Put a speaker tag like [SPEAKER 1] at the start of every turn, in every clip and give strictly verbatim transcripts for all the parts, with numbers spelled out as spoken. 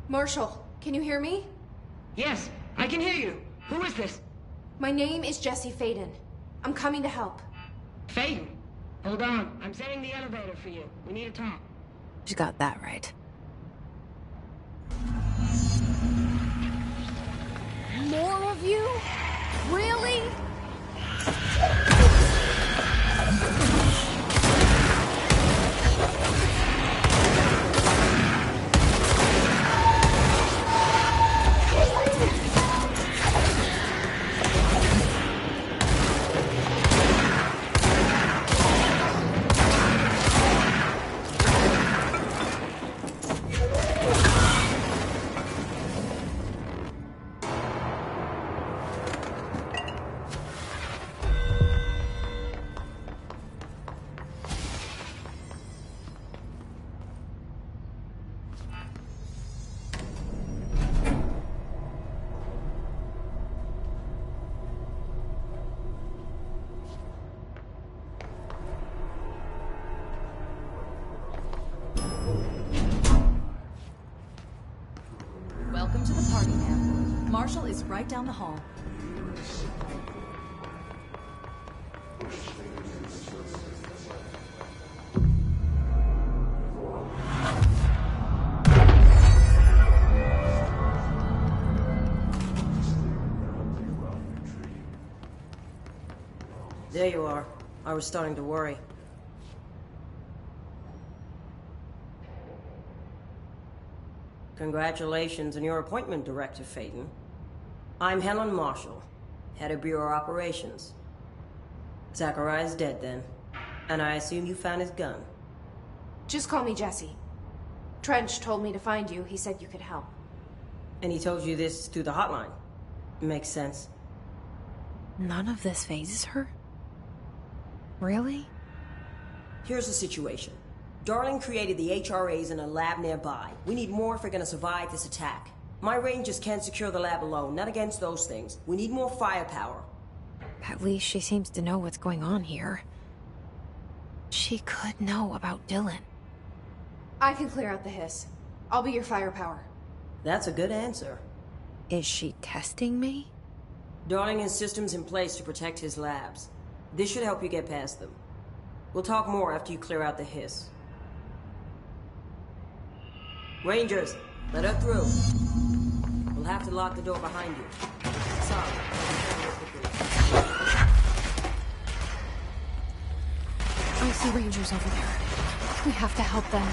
[SPEAKER 1] Marshall, can you hear me?
[SPEAKER 2] Yes, I can hear you. Who is this?
[SPEAKER 1] My name is Jesse Faden. I'm coming to help.
[SPEAKER 2] Faden? Hold on. I'm setting the elevator for you. We need to talk.
[SPEAKER 3] She got that right.
[SPEAKER 1] More of you? Really?
[SPEAKER 4] Welcome to the party, ma'am. Marshall is right down the hall.
[SPEAKER 5] There you are. I was starting to worry. Congratulations on your appointment, Director Faden. I'm Helen Marshall, head of Bureau Operations. Zachariah's dead then, and I assume you found his gun.
[SPEAKER 1] Just call me Jesse. Trench told me to find you. He said you could help.
[SPEAKER 5] And he told you this through the hotline. Makes sense.
[SPEAKER 3] None of this phases her? Really?
[SPEAKER 5] Here's the situation. Darling created the H R As in a lab nearby. We need more if we're gonna survive this attack. My rangers can't secure the lab alone, not against those things. We need more firepower.
[SPEAKER 3] At least she seems to know what's going on here. She could know about Dylan.
[SPEAKER 1] I can clear out the hiss. I'll be your firepower.
[SPEAKER 5] That's a good answer.
[SPEAKER 3] Is she testing me?
[SPEAKER 5] Darling has systems in place to protect his labs. This should help you get past them. We'll talk more after you clear out the hiss. Rangers, let her through. We'll have to lock the door behind you. Sorry.
[SPEAKER 3] I see Rangers over there. We have to help them.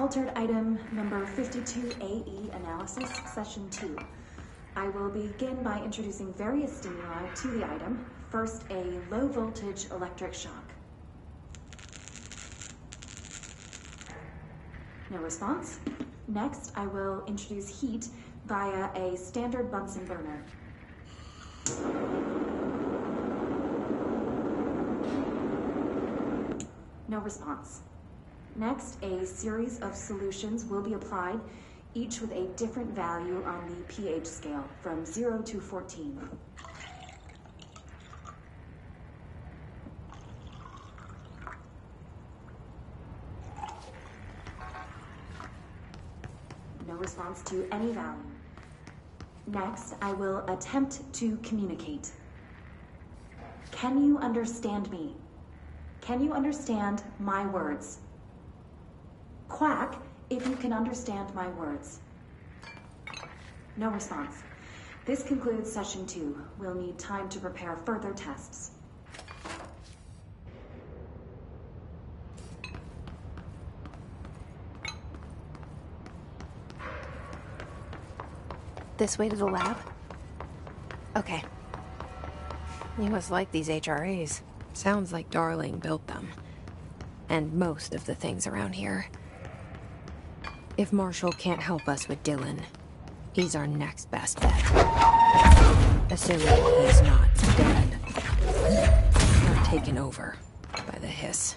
[SPEAKER 6] Altered item number fifty-two A E analysis, session two. I will begin by introducing various stimuli to the item. First, a low voltage electric shock. No response. Next, I will introduce heat via a standard Bunsen burner. No response. Next, a series of solutions will be applied, each with a different value on the pH scale, from zero to fourteen. No response to any value. Next, I will attempt to communicate. Can you understand me? Can you understand my words? Quack if you can understand my words. No response. This concludes session two. We'll need time to prepare further tests.
[SPEAKER 3] This way to the lab? Okay. You must like these H R As. Sounds like Darling built them. And most of the things around here. If Marshall can't help us with Dylan, he's our next best bet. Assuming he's not dead. Or taken over by the hiss.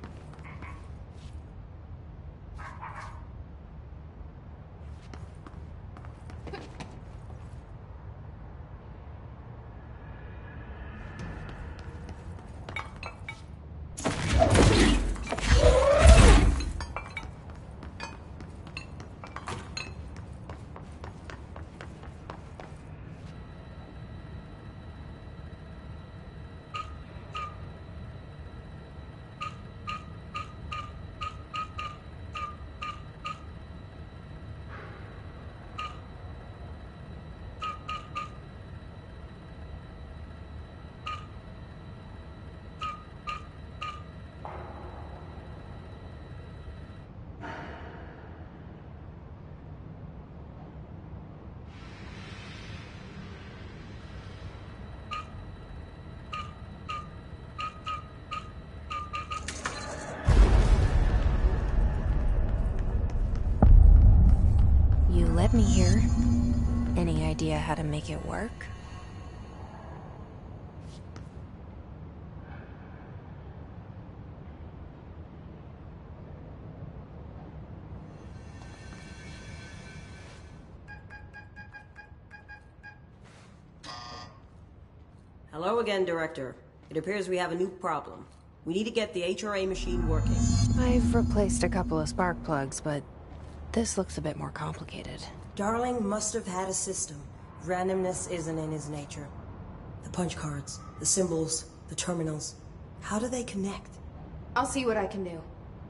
[SPEAKER 3] Let me hear. Any idea how to make it work?
[SPEAKER 5] Hello again, Director. It appears we have a new problem. We need to get the H R A machine working.
[SPEAKER 3] I've replaced a couple of spark plugs, but this looks a bit more complicated.
[SPEAKER 5] Darling must have had a system. Randomness isn't in his nature. The punch cards, the symbols, the terminals. How do they connect?
[SPEAKER 1] I'll see what I can do.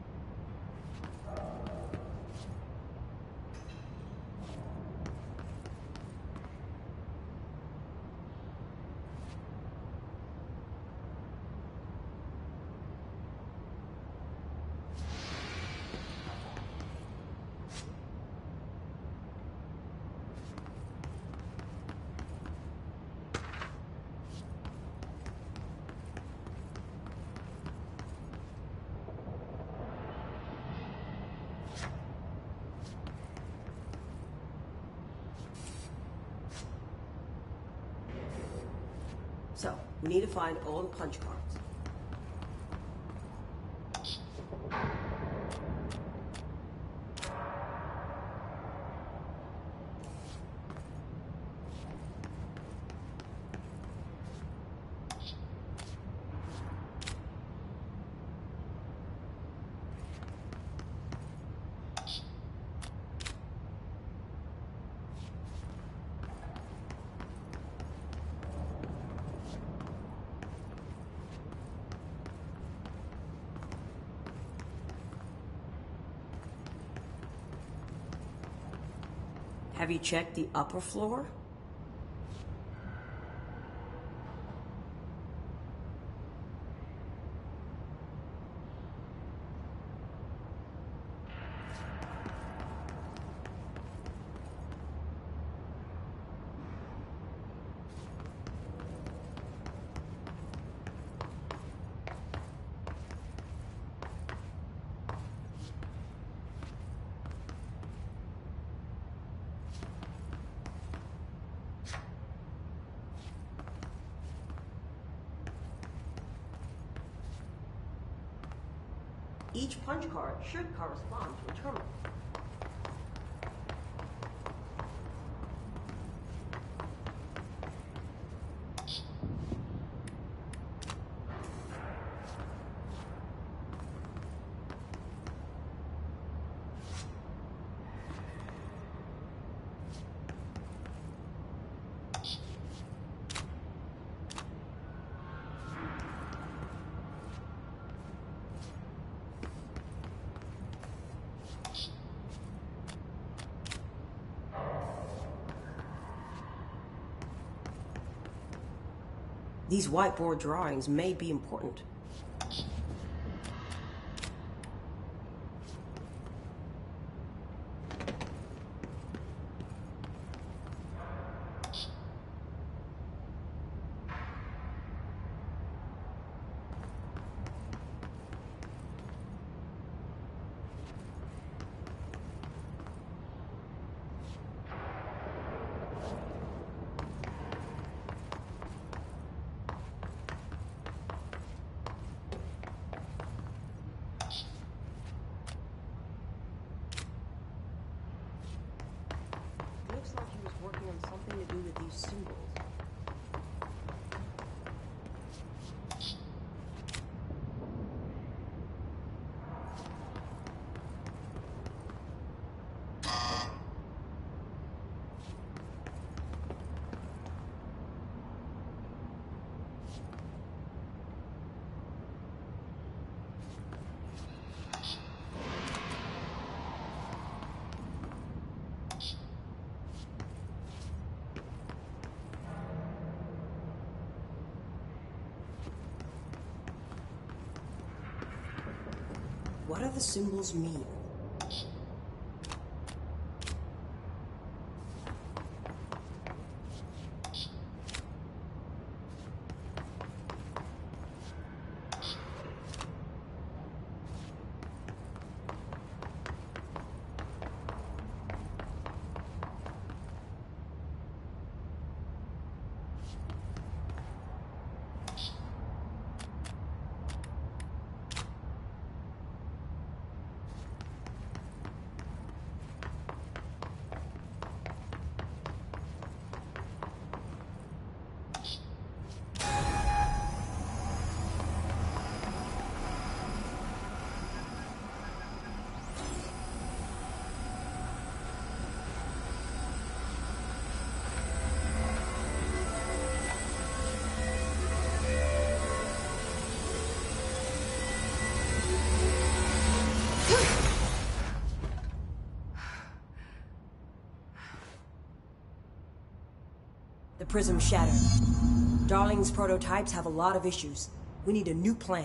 [SPEAKER 5] So, we need to find all the punch cards. Have you checked the upper floor? Each punch card should correspond to a terminal. These whiteboard drawings may be important. Looks like he was working on something to do with these symbols. What do the symbols mean? The prism shattered. Darling's prototypes have a lot of issues. We need a new plan.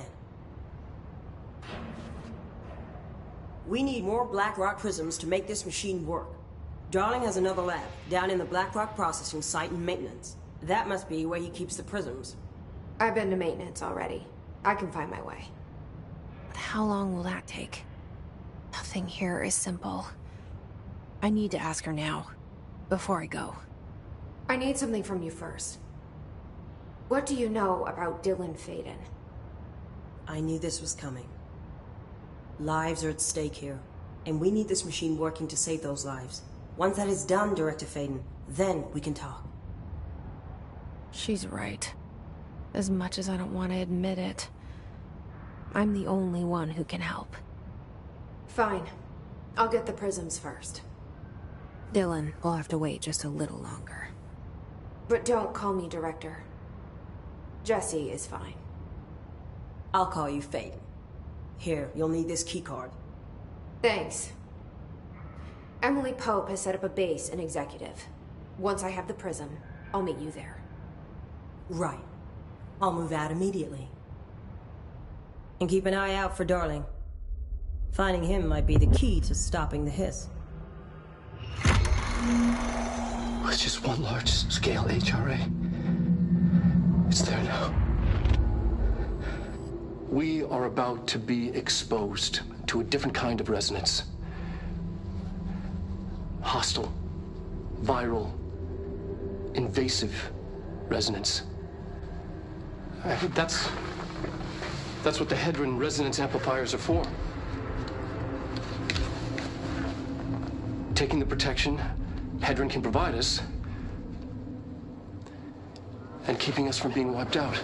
[SPEAKER 5] We need more Blackrock prisms to make this machine work. Darling has another lab, down in the Blackrock processing site in maintenance. That must be where he keeps the prisms.
[SPEAKER 1] I've been to maintenance already. I can find my way.
[SPEAKER 3] But how long will that take? Nothing here is simple. I need to ask her now, before I go.
[SPEAKER 1] I need something from you first. What do you know about Dylan Faden?
[SPEAKER 5] I knew this was coming. Lives are at stake here, and we need this machine working to save those lives. Once that is done, Director Faden, then we can talk.
[SPEAKER 3] She's right. As much as I don't want to admit it, I'm the only one who can help.
[SPEAKER 1] Fine. I'll get the prisms first.
[SPEAKER 3] Dylan will have to wait just a little longer.
[SPEAKER 1] But don't call me Director. Jesse is fine.
[SPEAKER 5] I'll call you Faden. Here, you'll need this keycard.
[SPEAKER 1] Thanks. Emily Pope has set up a base in Executive. Once I have the prism, I'll meet you there.
[SPEAKER 5] Right. I'll move out immediately. And keep an eye out for Darling. Finding him might be the key to stopping the hiss.
[SPEAKER 7] It's just one large-scale H R A. It's there now. We are about to be exposed to a different kind of resonance. Hostile, viral, invasive resonance. I think that's... that's what the Hedron resonance amplifiers are for. taking the protection Hedron can provide us, and keeping us from being wiped out.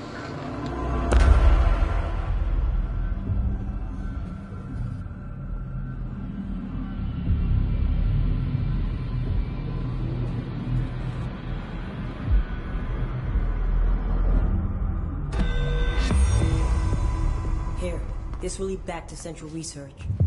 [SPEAKER 5] Here, this will lead back to Central Research.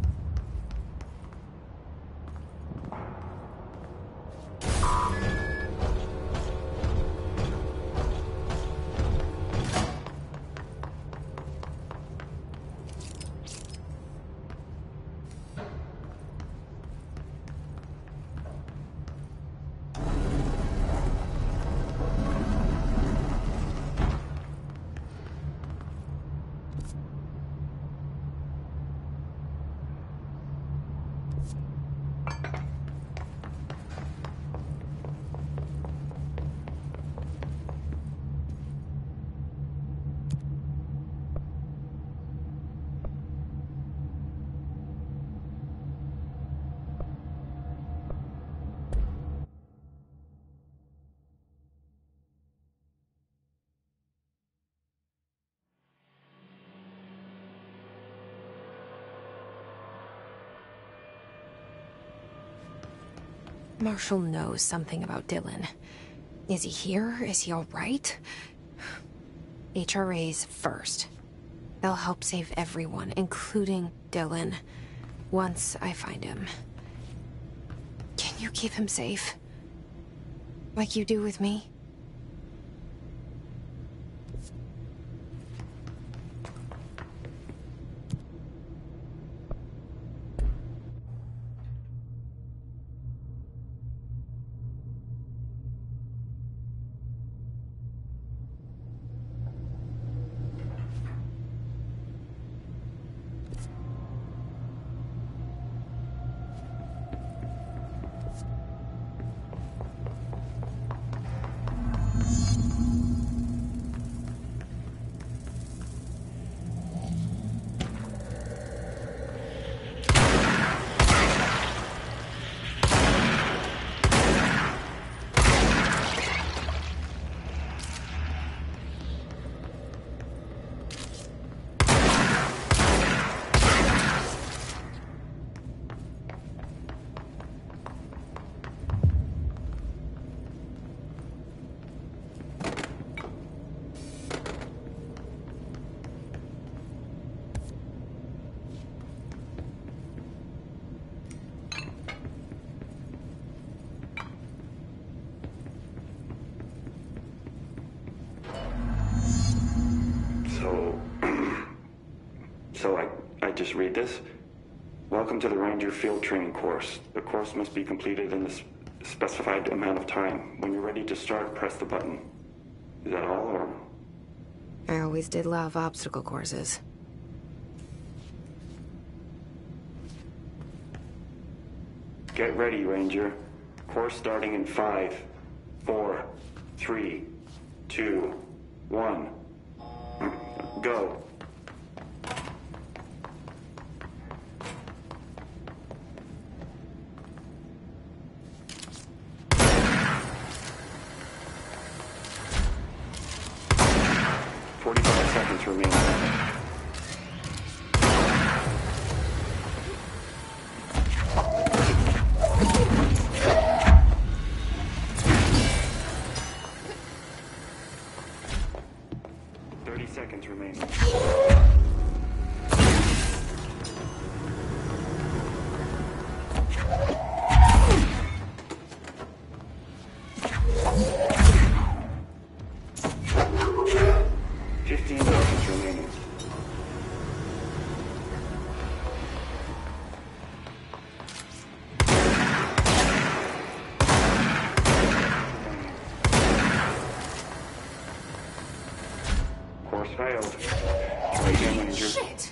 [SPEAKER 3] Marshall knows something about Dylan. Is he here? Is he all right? H R As first. They'll help save everyone, including Dylan, once I find him. Can you keep him safe? Like you do with me?
[SPEAKER 8] So I, I just read this. Welcome to the Ranger Field Training course. The course must be completed in the specified amount of time. When you're ready to start, press the button. Is that all, or?
[SPEAKER 3] I always did love obstacle courses.
[SPEAKER 8] Get ready, Ranger. Course starting in five, four, three, two, one. Go. Forty-five seconds remain. Thirty seconds remaining. Fifteen seconds remaining. Course failed. Try again, Ranger.
[SPEAKER 1] Shit!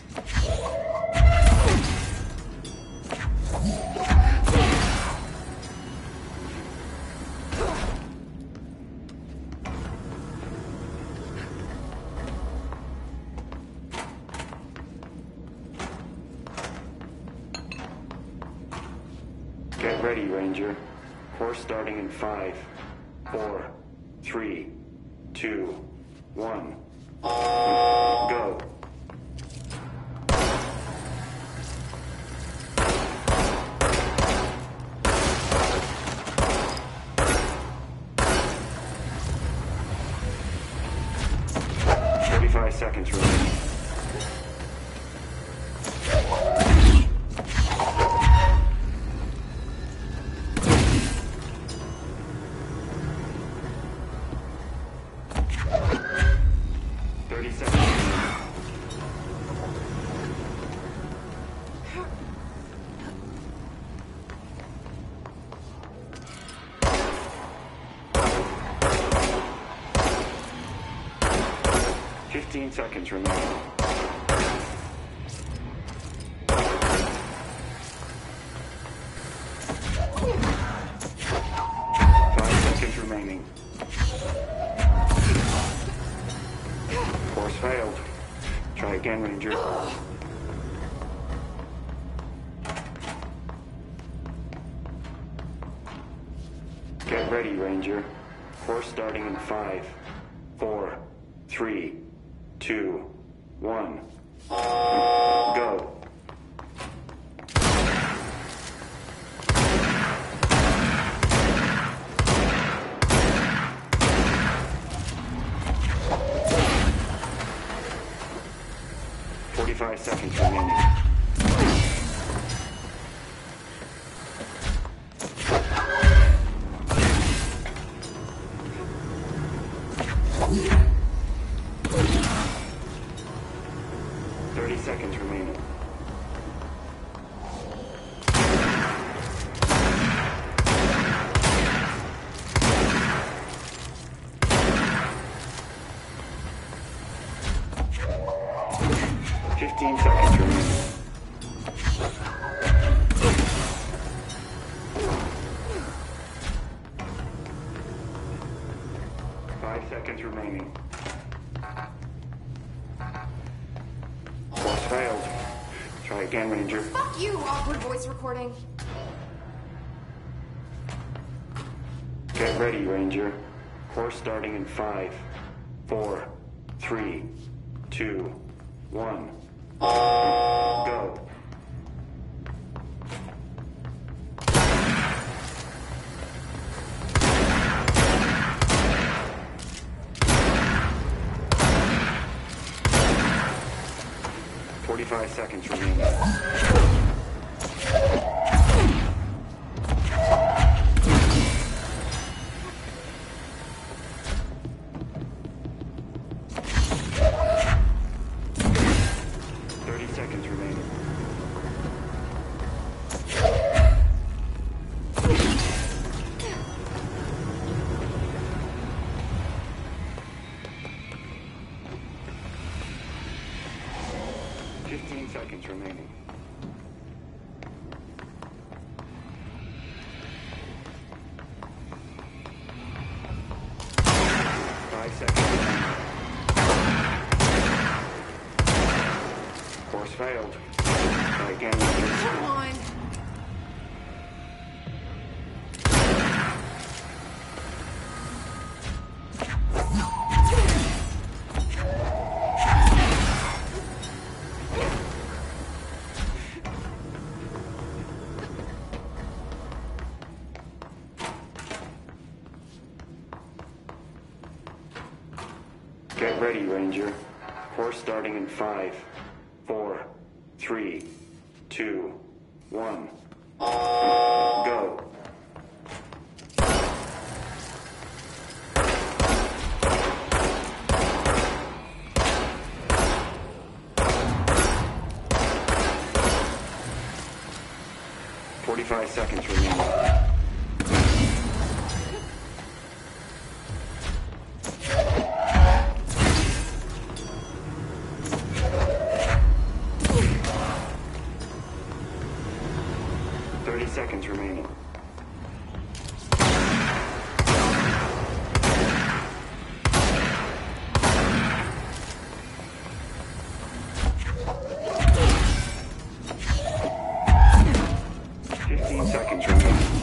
[SPEAKER 8] Get Get ready, Ranger. Course starting in five, four, three, two, one. Go. Forty-five seconds remaining. Thirty seconds remaining. Fifteen seconds remaining. Five seconds remaining. Course failed. Try again, Ranger. Get ready, Ranger. Course starting in five, four, three, two, one. Go. Forty-five seconds remaining. Thirty seconds remaining. Fifteen seconds remaining. Five seconds remaining. Course failed. Try again, Ranger.
[SPEAKER 1] Fuck you, awkward voice recording.
[SPEAKER 8] Get ready, Ranger. Course starting in five, four, three, two, one. Go. Forty-five seconds remaining. Thirty seconds remaining. Fifteen seconds remaining. Five seconds remaining. Course failed. Try again.
[SPEAKER 1] Come on.
[SPEAKER 8] Get ready, Ranger. Course starting in five, four, three, two, one. Go. Forty-five seconds remaining. Thirty seconds remaining. Fifteen seconds remaining.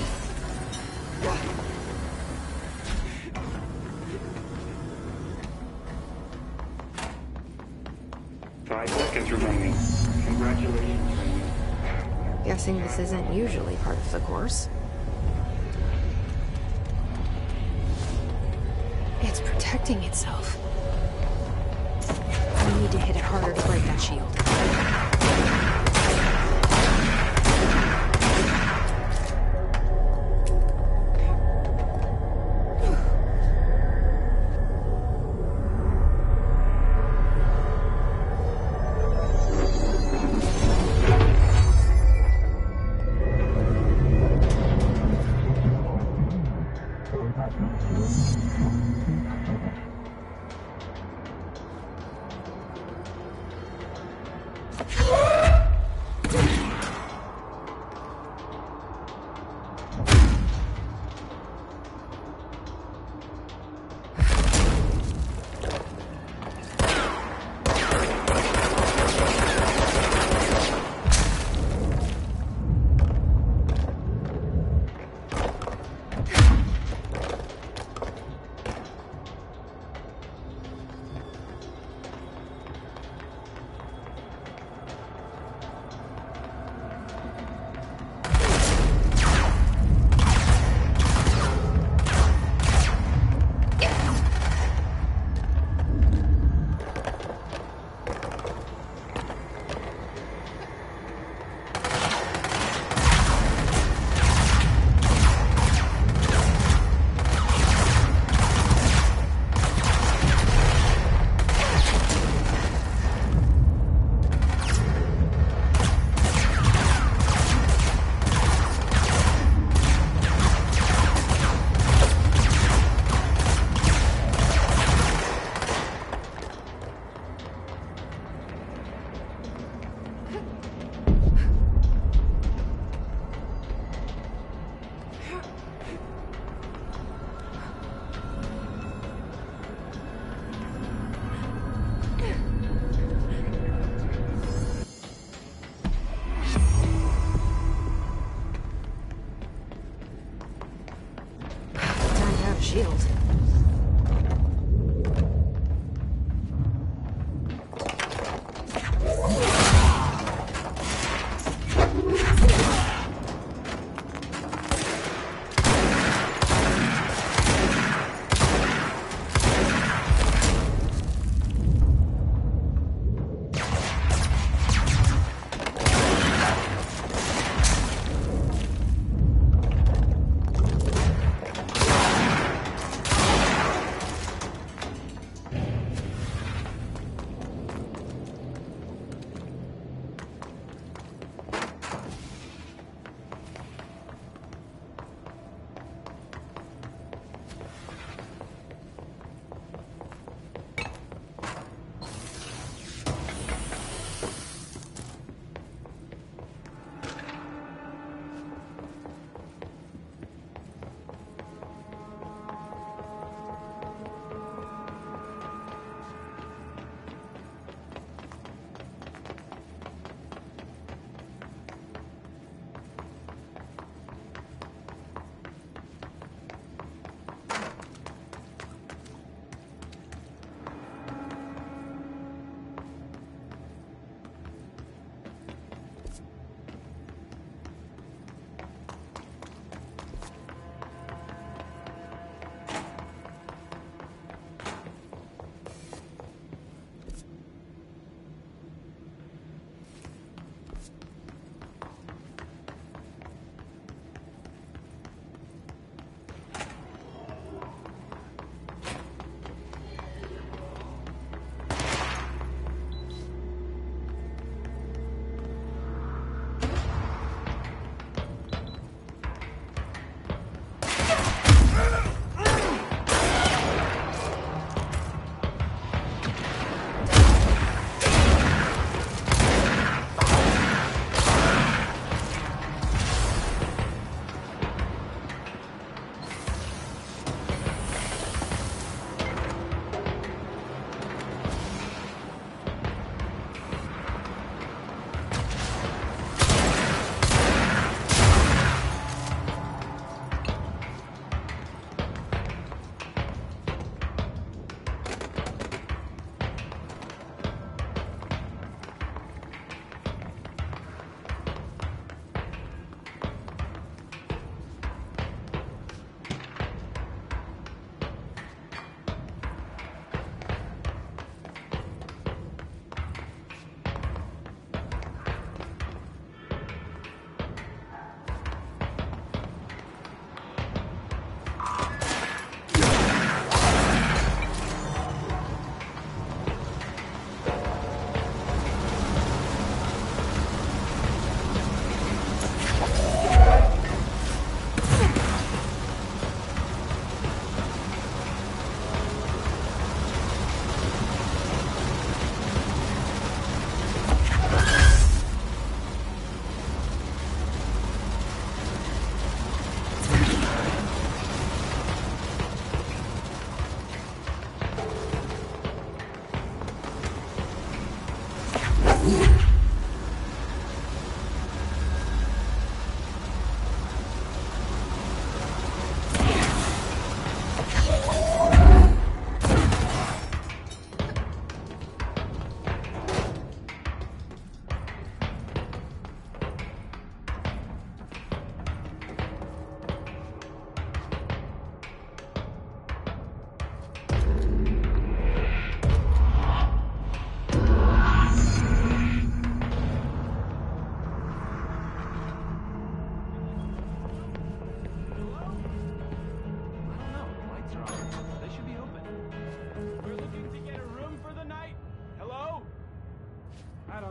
[SPEAKER 3] Guessing this isn't usually part of the course. It's protecting itself. I need to hit it harder to break that shield.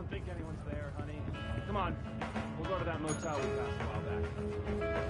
[SPEAKER 9] think anyone's there, honey. Come on. We'll go to that motel we passed a while back.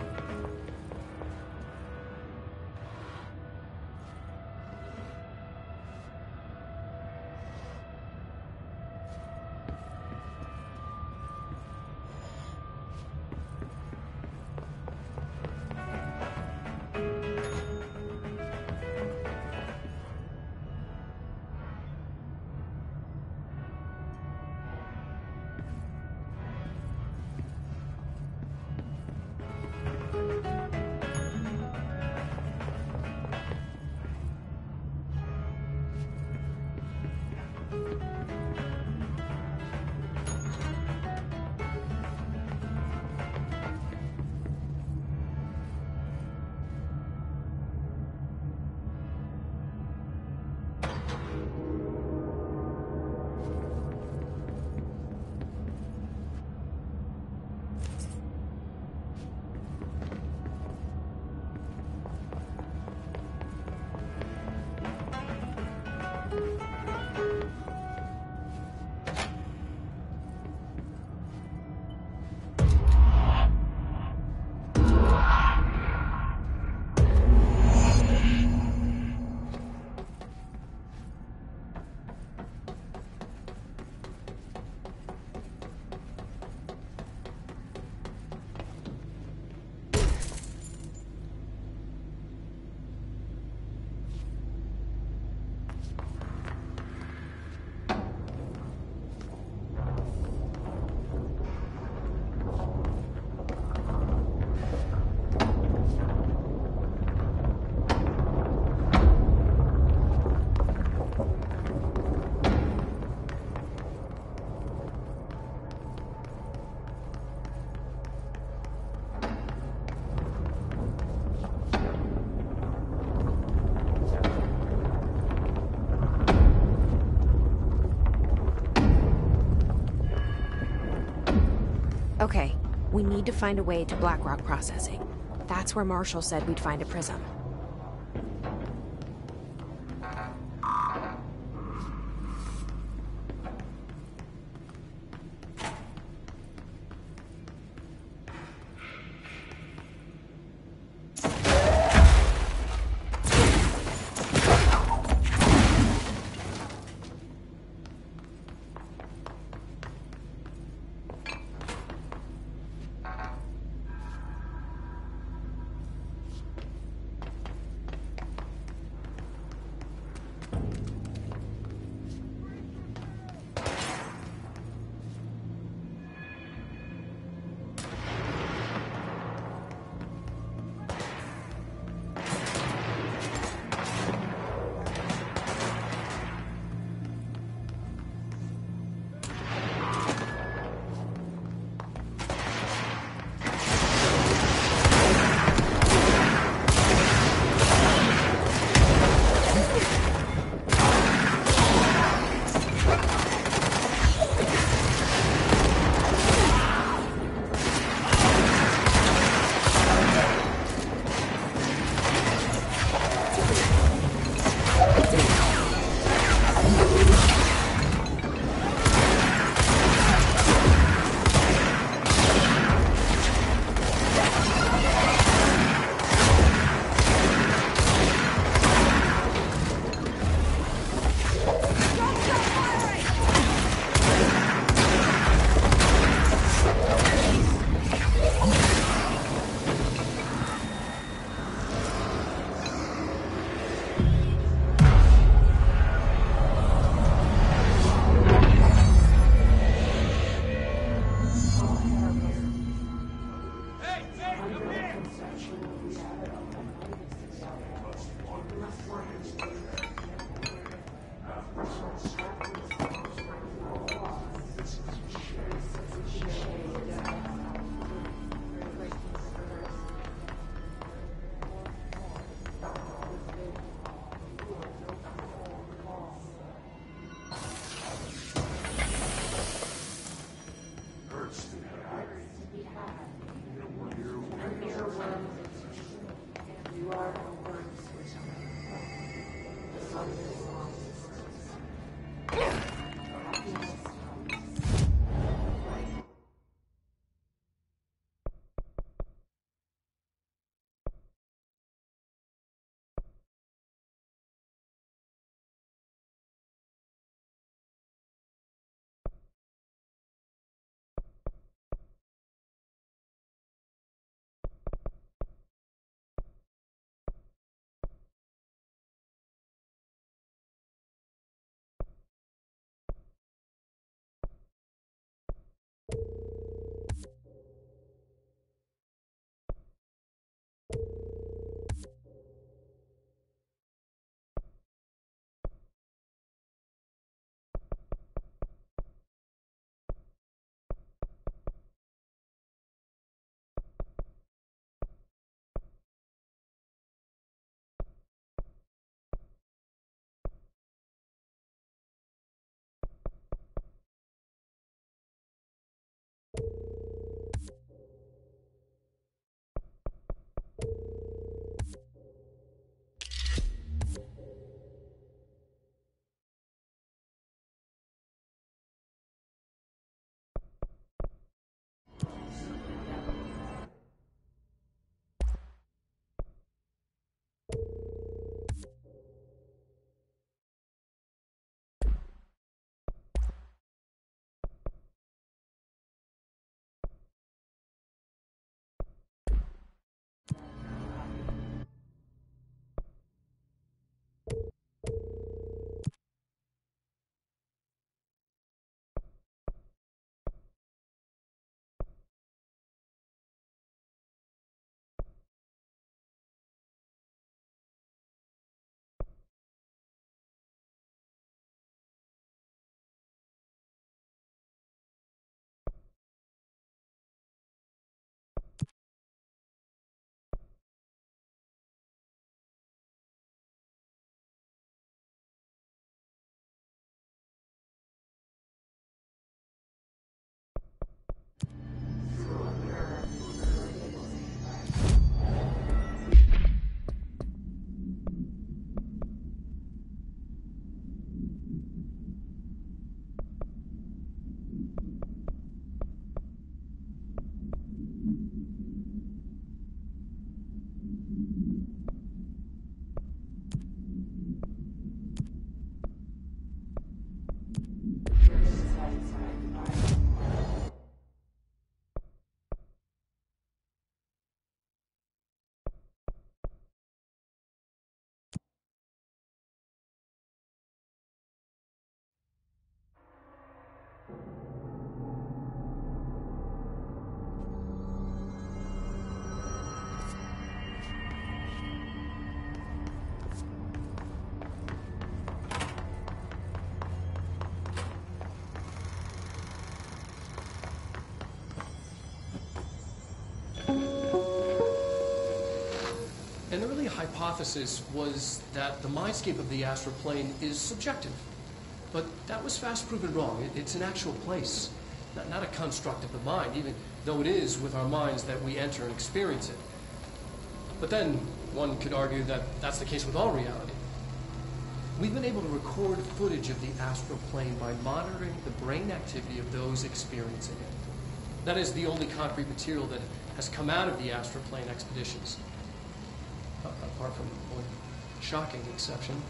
[SPEAKER 3] Okay, we need to find a way to Blackrock Processing. That's where Marshall said we'd find a prism.
[SPEAKER 10] hypothesis was that the mindscape of the astral plane is subjective. But that was fast proven wrong. It, it's an actual place, not, not a construct of the mind, even though it is with our minds that we enter and experience it. But then one could argue that that's the case with all reality. We've been able to record footage of the astral plane by monitoring the brain activity of those experiencing it. That is the only concrete material that has come out of the astral plane expeditions, uh, apart from one shocking exception.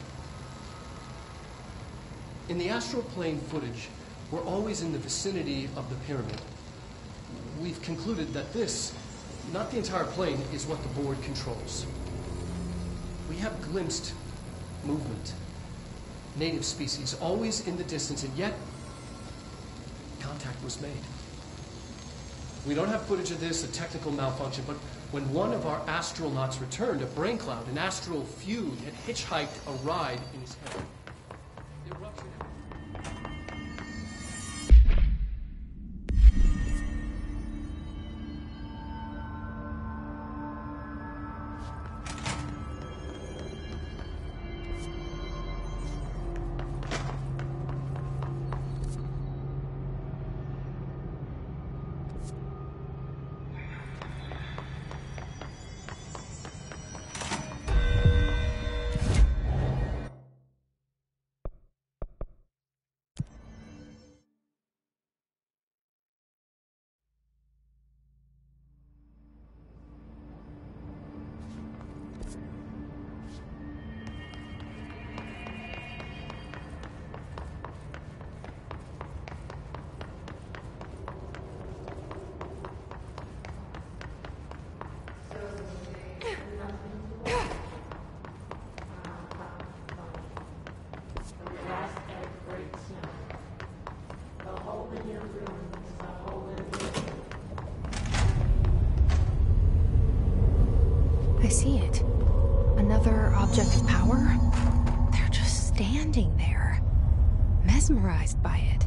[SPEAKER 10] In the astral plane footage, we're always in the vicinity of the pyramid. We've concluded that this, not the entire plane, is what the board controls. We have glimpsed movement, native species, always in the distance, and yet contact was made. We don't have footage of this, a technical malfunction, but when one of our astronauts returned, a brain cloud, an astral feud, had hitchhiked a ride in his head. The eruption.
[SPEAKER 3] I see it. Another object of power? They're just standing there, mesmerized by it.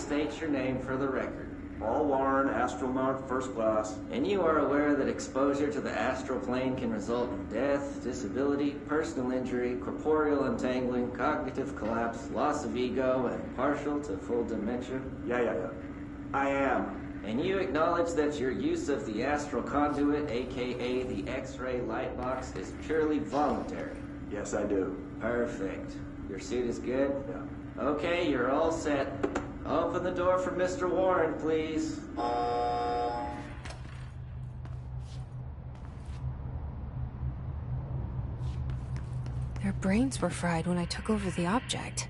[SPEAKER 11] state your name for the record.
[SPEAKER 12] Paul Warren, astronaut, first class.
[SPEAKER 11] And you are aware that exposure to the astral plane can result in death, disability, personal injury, corporeal untangling, cognitive collapse, loss of ego, and partial to full dementia?
[SPEAKER 12] Yeah, yeah, yeah. I am.
[SPEAKER 11] And you acknowledge that your use of the astral conduit, aka the X-ray light box, is purely voluntary?
[SPEAKER 12] Yes, I do.
[SPEAKER 11] Perfect. Your suit is good?
[SPEAKER 12] Yeah.
[SPEAKER 11] Okay, you're all set. Open the door for Mister Warren, please.
[SPEAKER 3] Their brains were fried when I took over the object.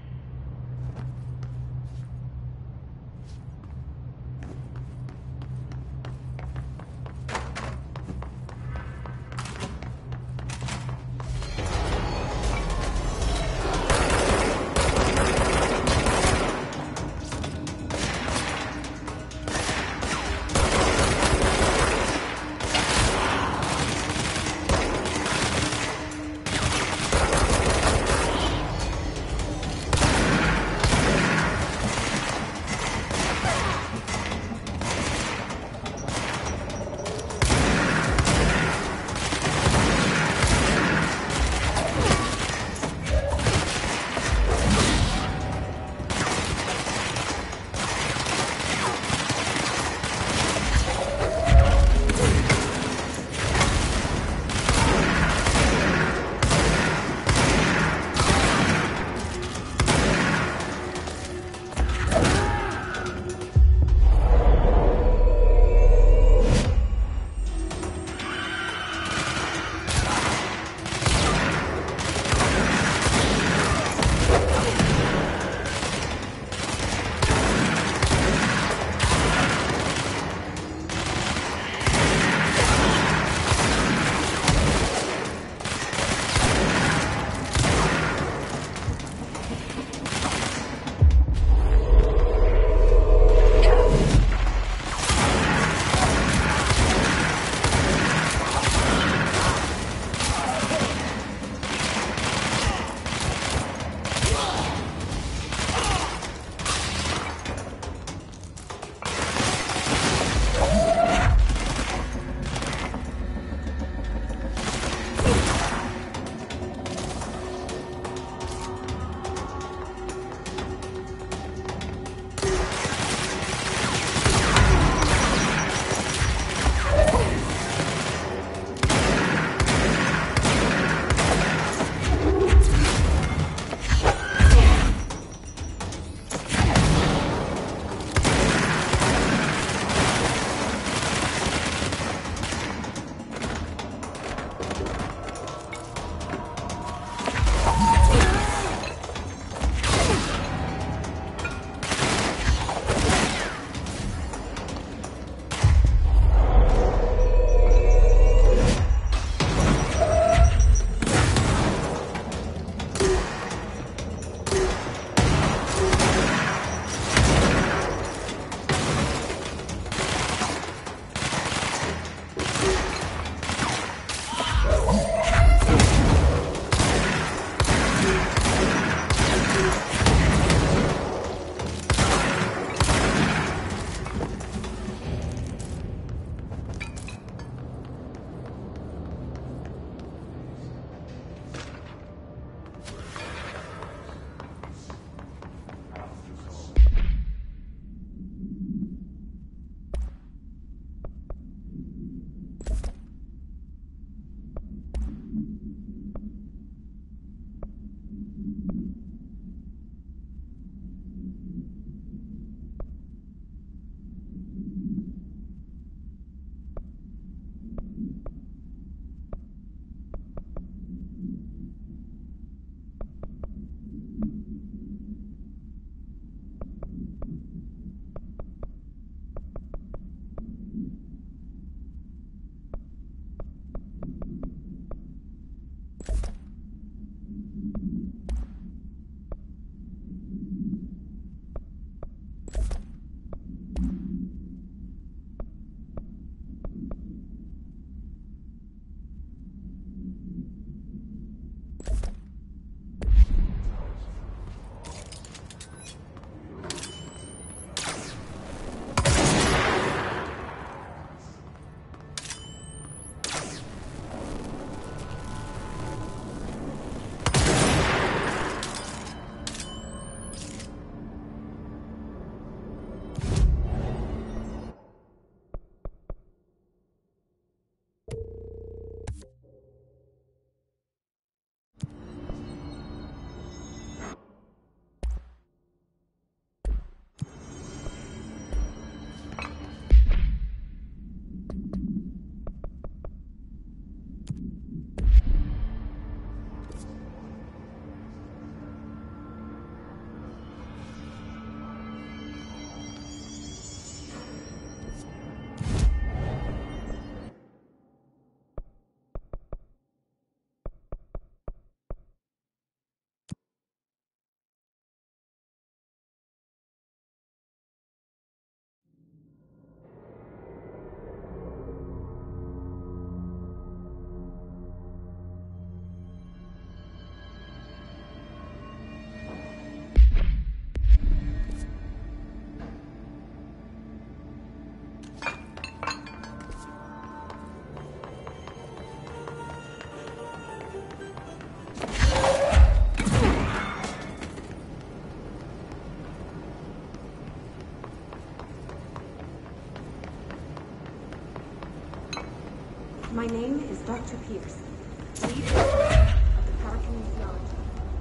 [SPEAKER 6] My name is Doctor Pierce, lead of the parakinesiology.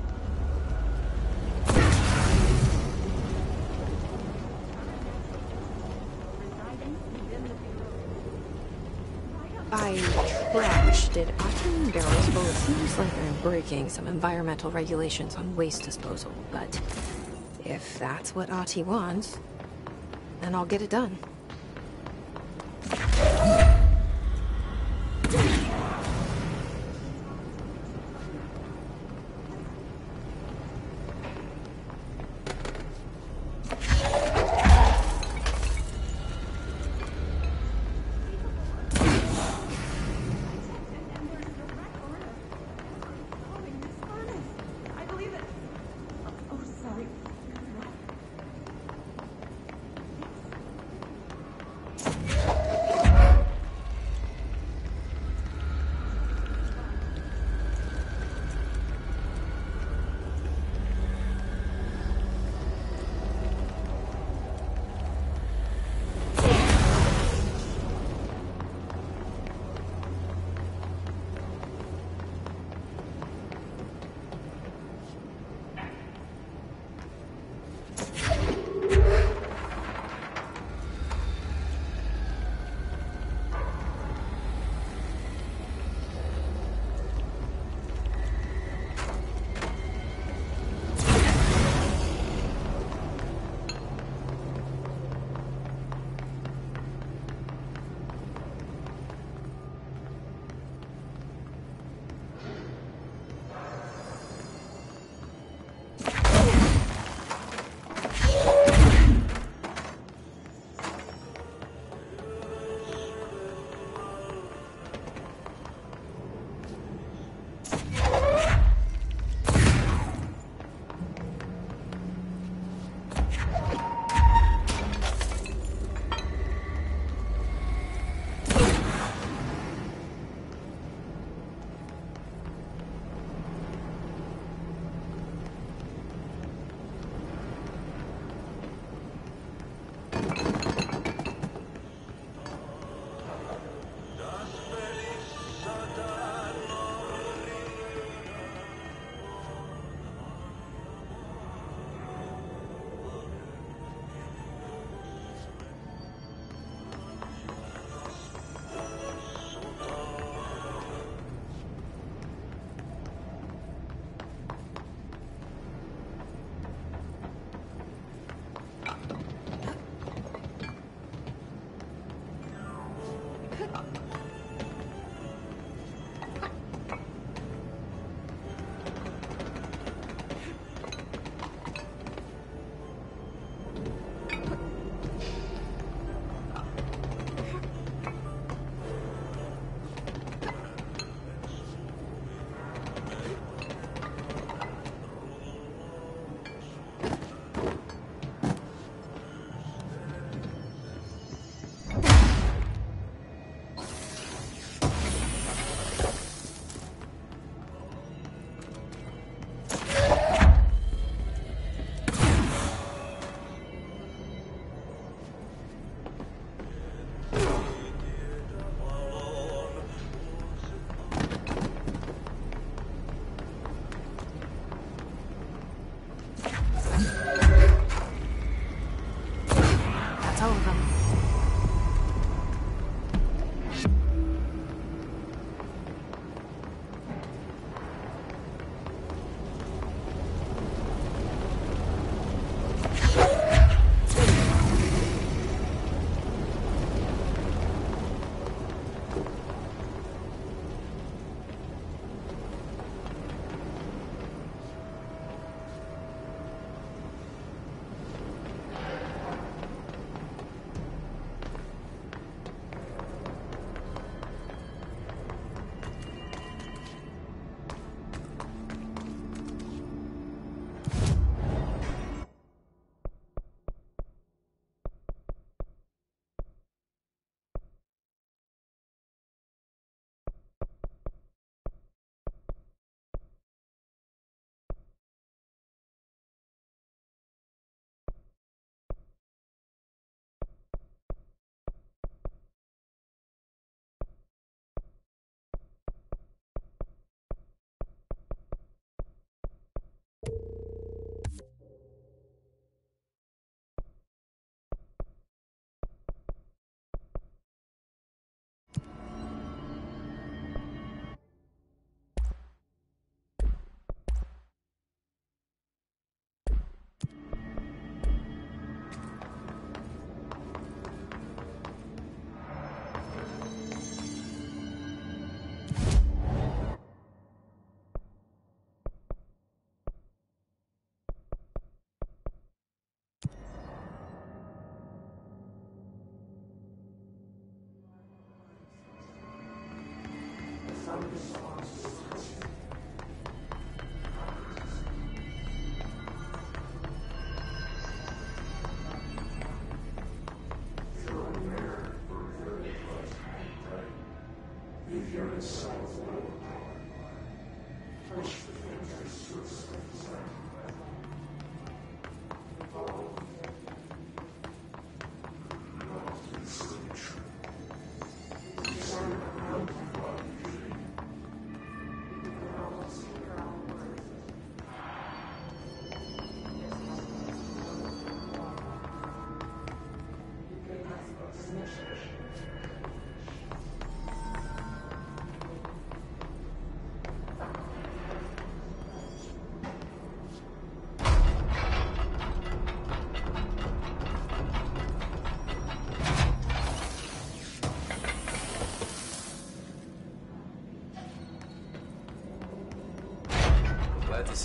[SPEAKER 3] I trashed it. Ati and Barrelsville, it seems like they're breaking some environmental regulations on waste disposal, but if that's what Ati wants, then I'll get it done.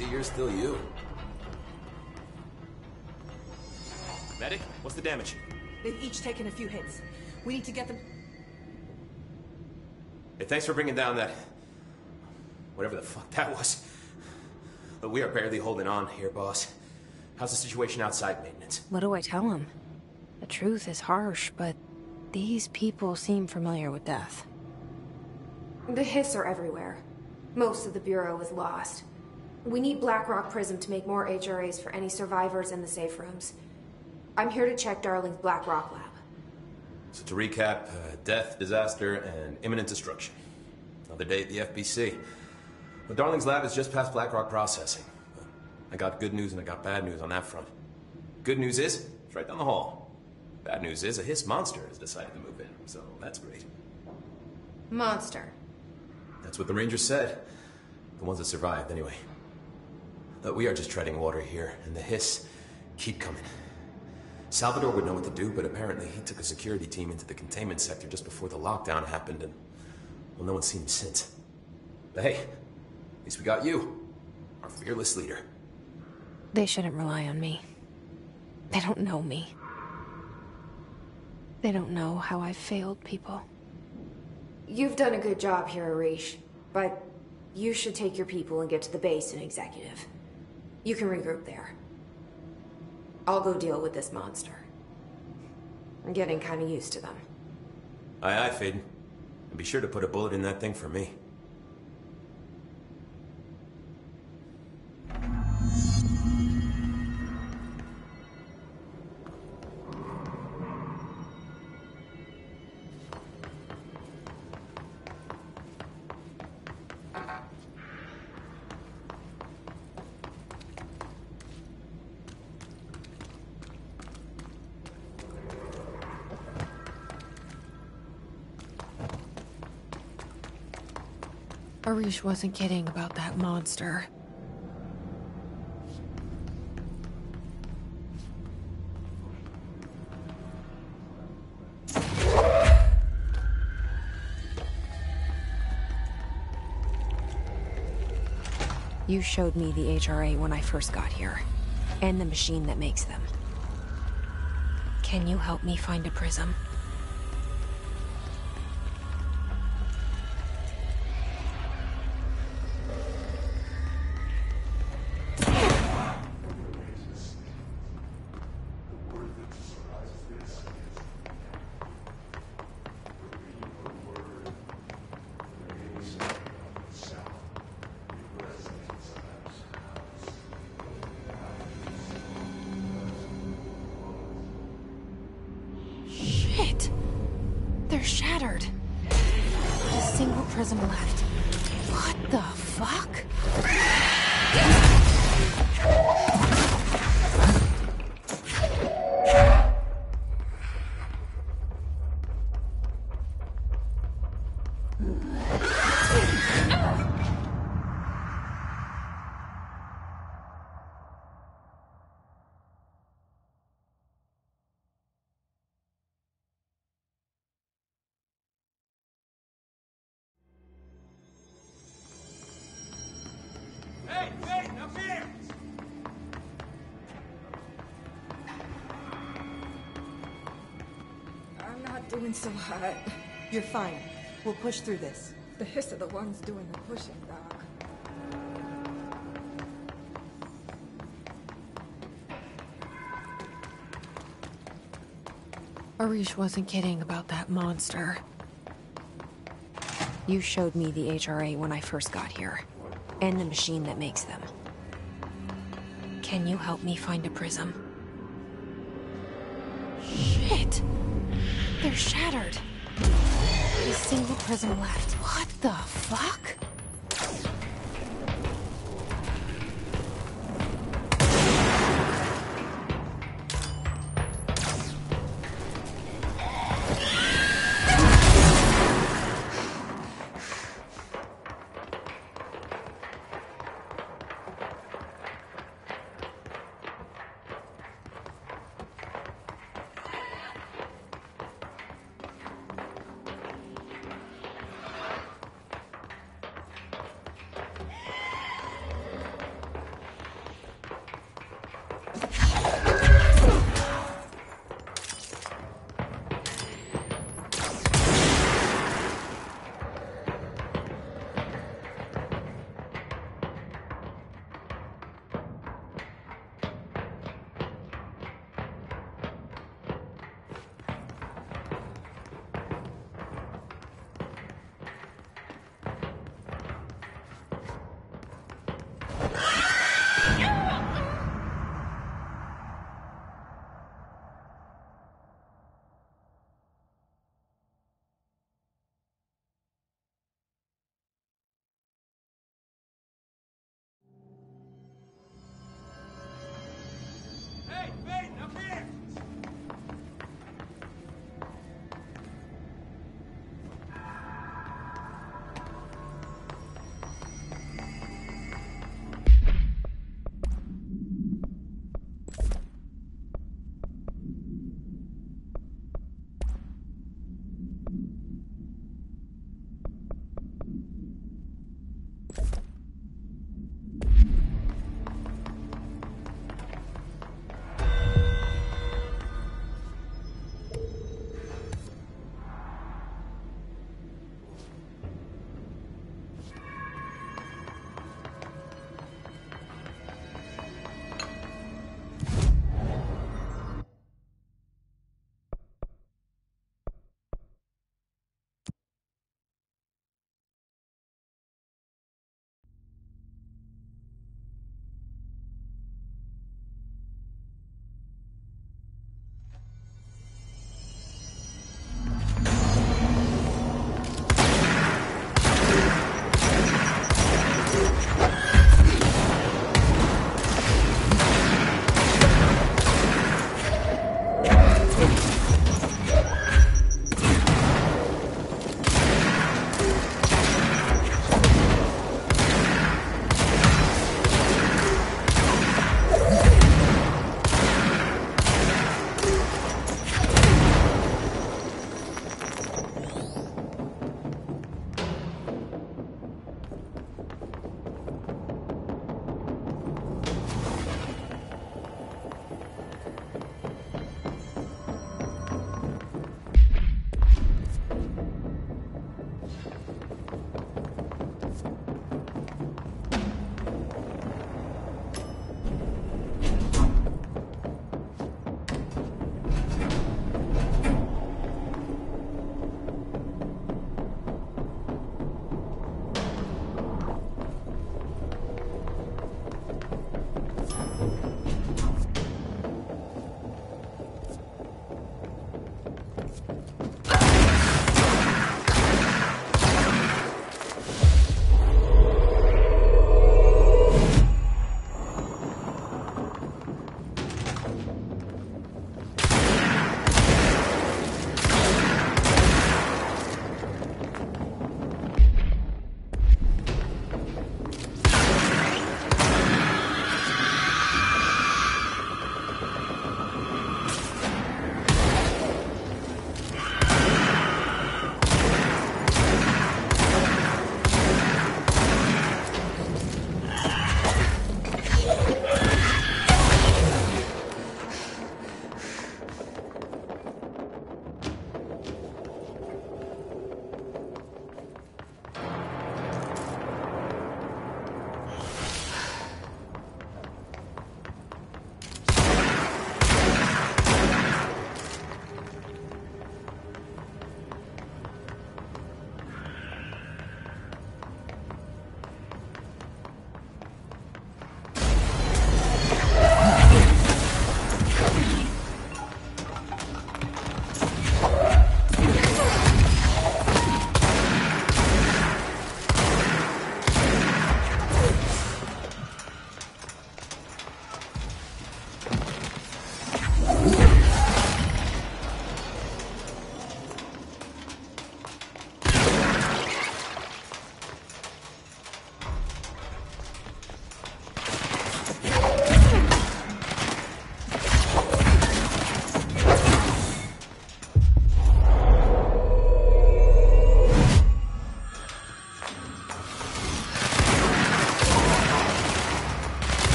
[SPEAKER 13] see you're still you. Medic, what's the damage?
[SPEAKER 14] They've each taken a few hits. We need to get them...
[SPEAKER 13] Hey, thanks for bringing down that... whatever the fuck that was. But we are barely holding on here, boss. How's the situation outside maintenance?
[SPEAKER 3] What do I tell him? The truth is harsh, but these people seem familiar with death.
[SPEAKER 1] The Hiss are everywhere. Most of the Bureau is lost. We need Blackrock Prism to make more H R As for any survivors in the safe rooms. I'm here to check Darling's Blackrock lab.
[SPEAKER 13] So to recap, uh, death, disaster, and imminent destruction. Another day at the F B C. But Darling's lab is just past Blackrock processing. I got good news and I got bad news on that front. Good news is, it's right down the hall. Bad news is, a Hiss monster has decided to move in, so that's great.
[SPEAKER 1] Monster.
[SPEAKER 13] That's what the Rangers said. The ones that survived, anyway. But we are just treading water here, and the Hiss keep coming. Salvador would know what to do, but apparently he took a security team into the containment sector just before the lockdown happened, and, well, no one's seen him since. But hey, at least we got you, our fearless leader.
[SPEAKER 3] They shouldn't rely on me. They don't know me. They don't know how I've failed people.
[SPEAKER 1] You've done a good job here, Arish, but you should take your people and get to the base in Executive. You can regroup there. I'll go deal with this monster. I'm getting kind of used to them.
[SPEAKER 13] Aye, aye, Faden. And be sure to put a bullet in that thing for me.
[SPEAKER 3] Arish wasn't kidding about that monster. You showed me the H R A when I first got here, and the machine that makes them. Can you help me find a prism? They're shattered. A single prism left. What the fuck?
[SPEAKER 14] Doing so hot. You're fine. We'll push through this. The Hiss are the ones doing the pushing, Doc.
[SPEAKER 3] Arish wasn't kidding about that monster. You showed me the H R A when I first got here, and the machine that makes them. Can you help me find a prism? Shit! They're shattered. A single prism left. What the fuck?
[SPEAKER 9] Hey, wait, up here!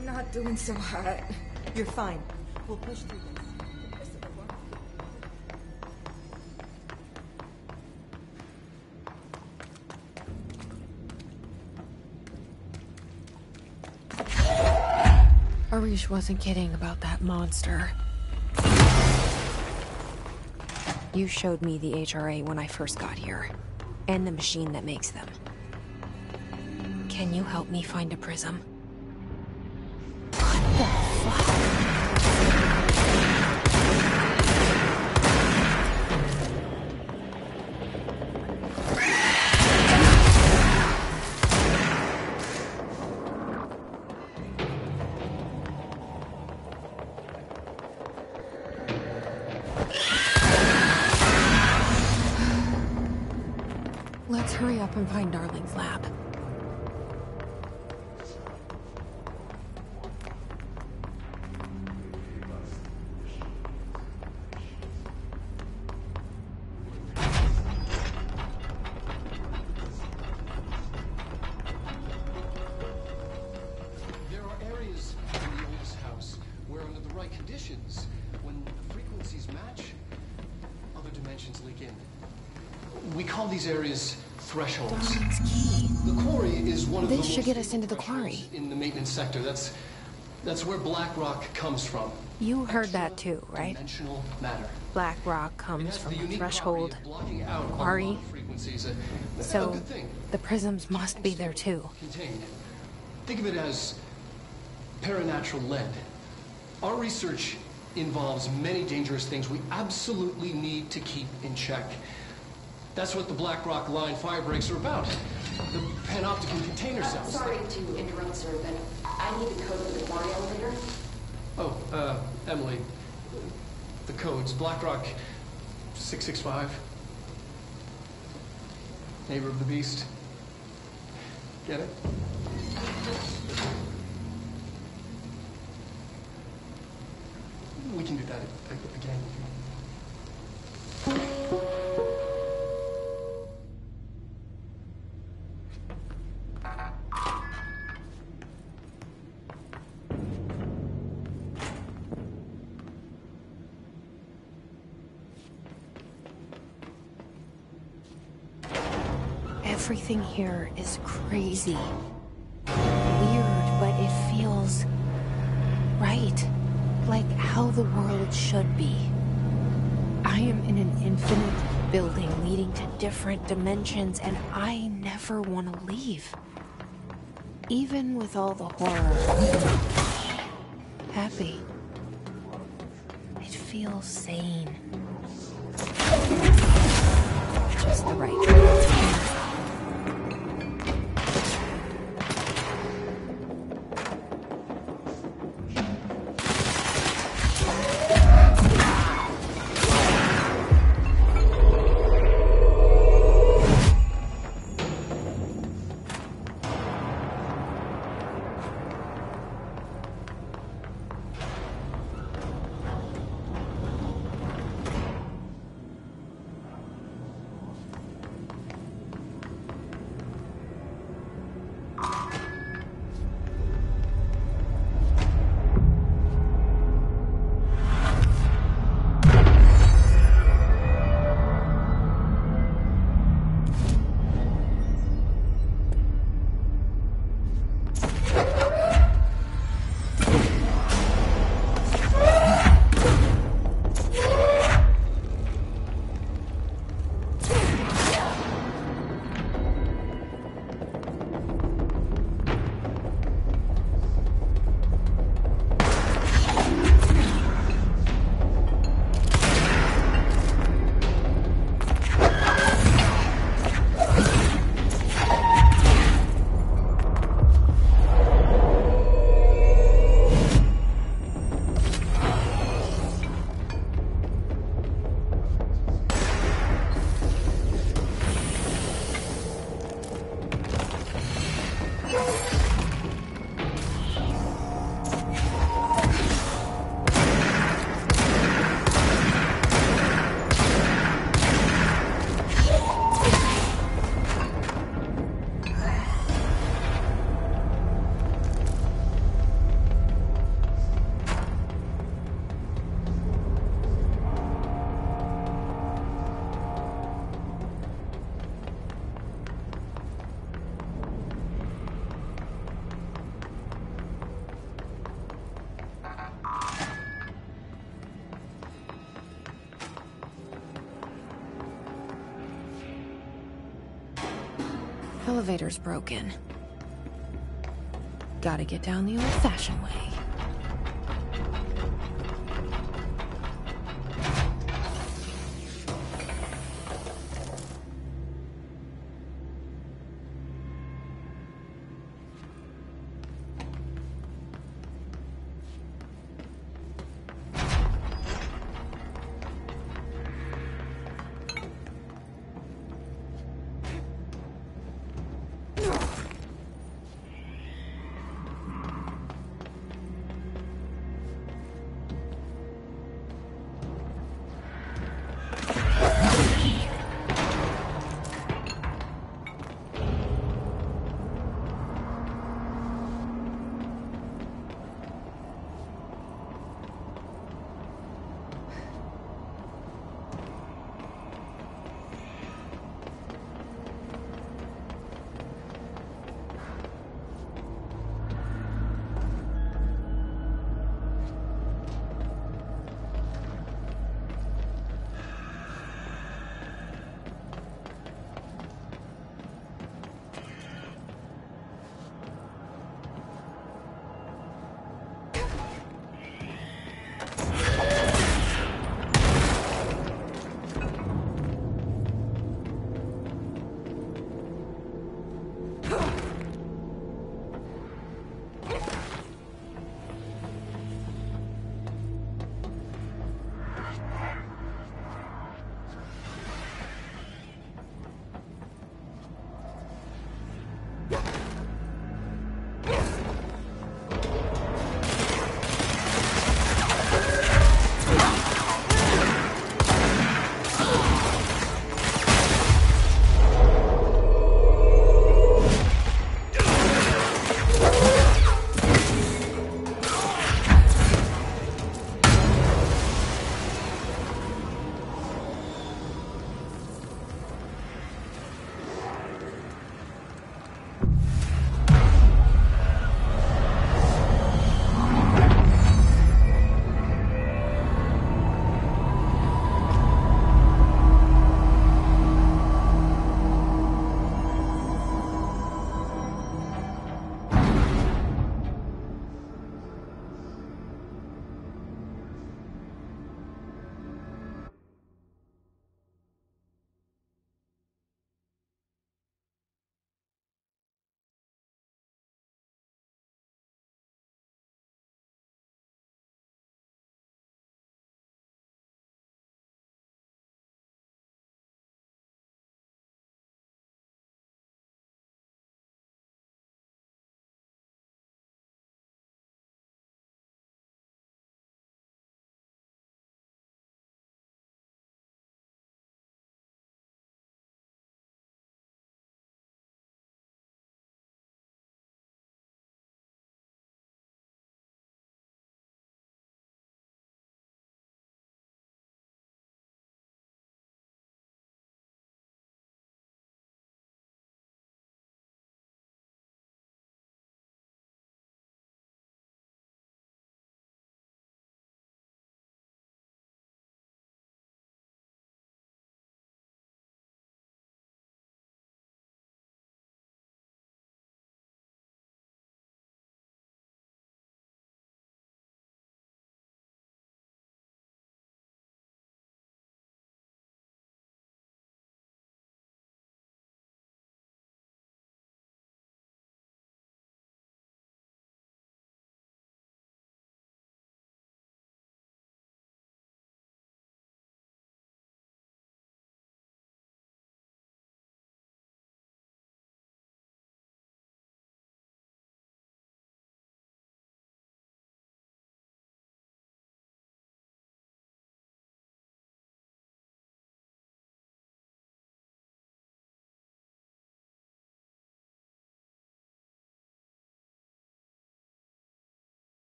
[SPEAKER 14] I'm not doing so hot. You're fine. We'll push through this. The hiss of the worms.
[SPEAKER 3] Arish wasn't kidding about that monster. You showed me the H R A when I first got here, and the machine that makes them. Can you help me find a prism? What the fuck? Let's hurry up and find Darling's lab.
[SPEAKER 10] There are areas in the oldest house where, under the right conditions, when the frequencies match, other dimensions leak in. We call these areas thresholds.
[SPEAKER 3] Darling's key.
[SPEAKER 10] The quarry is one of the
[SPEAKER 3] This should
[SPEAKER 10] most
[SPEAKER 3] get us into the quarry.
[SPEAKER 10] in the maintenance sector. That's that's where black rock comes from.
[SPEAKER 3] You heard that too, right?
[SPEAKER 10] Dimensional matter.
[SPEAKER 3] Black rock
[SPEAKER 10] It
[SPEAKER 3] comes
[SPEAKER 10] has
[SPEAKER 3] from
[SPEAKER 10] the
[SPEAKER 3] the
[SPEAKER 10] unique
[SPEAKER 3] threshold
[SPEAKER 10] property of blocking out a
[SPEAKER 3] quarry.
[SPEAKER 10] lot of frequencies. A, a
[SPEAKER 3] So
[SPEAKER 10] good thing.
[SPEAKER 3] the prisms must be there too.
[SPEAKER 10] Contained. Think of it as paranatural lead. Our research involves many dangerous things we absolutely need to keep in check. That's what the Black Rock Line fire breaks are about. The panopticon container
[SPEAKER 15] I'm
[SPEAKER 10] cells.
[SPEAKER 15] sorry to interrupt, sir, but I need the code for the quarry elevator.
[SPEAKER 10] Oh, uh, Emily. The codes. Black Rock six six five. Neighbor of the Beast. Get it? We can do that a- again.
[SPEAKER 3] Everything here is crazy. Weird, but it feels right. Like how the world should be. I am in an infinite building leading to different dimensions, and I never want to leave. Even with all the horror. Happy. It feels sane. Just the right way. Elevator's broken. Gotta get down the old-fashioned way.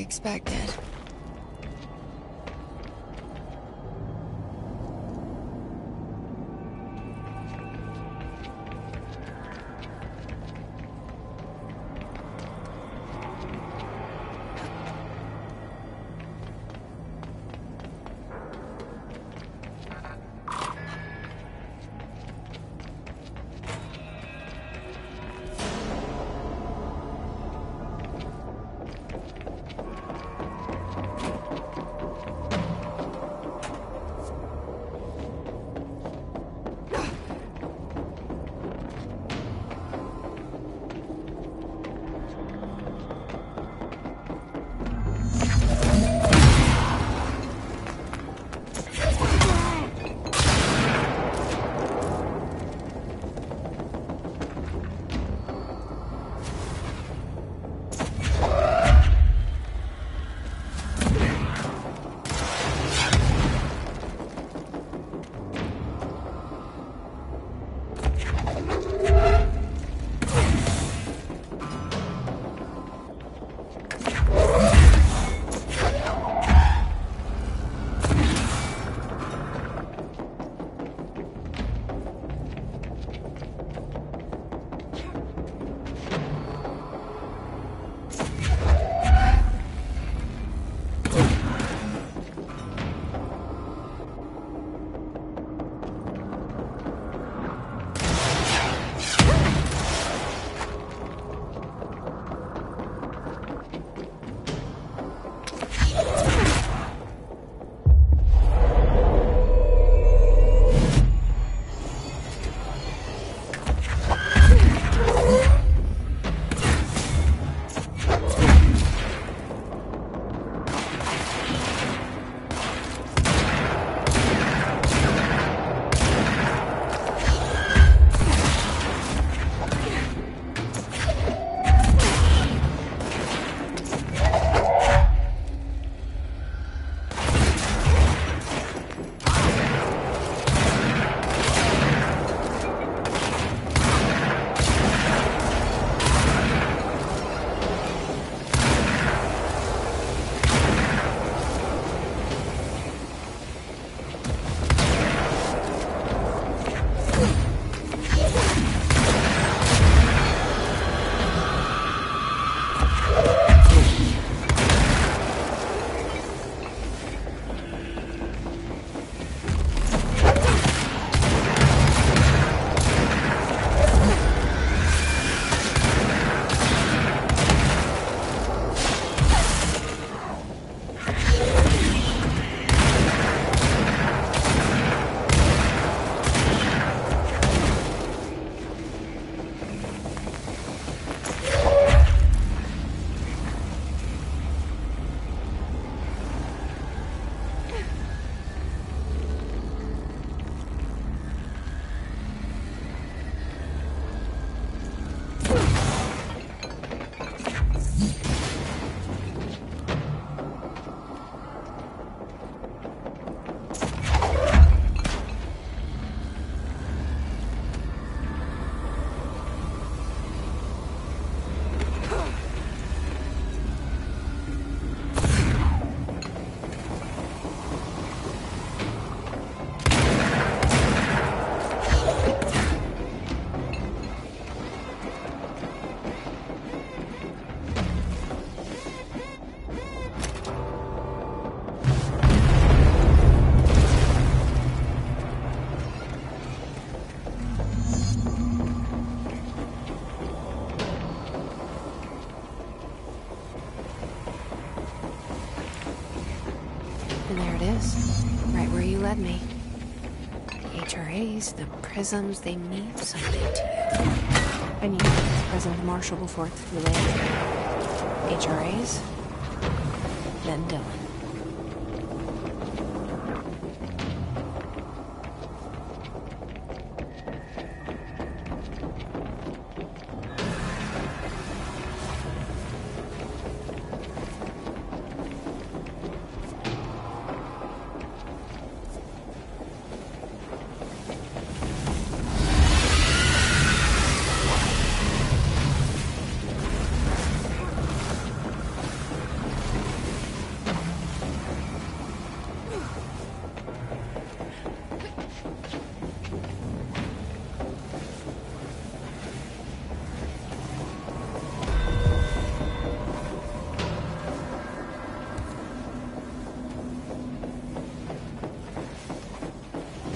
[SPEAKER 3] expected. And there it is, right where you led me. The H R As, the prisms, they mean something to you. I need to get this prism to Marshall before it's too late. H R As, then Dylan.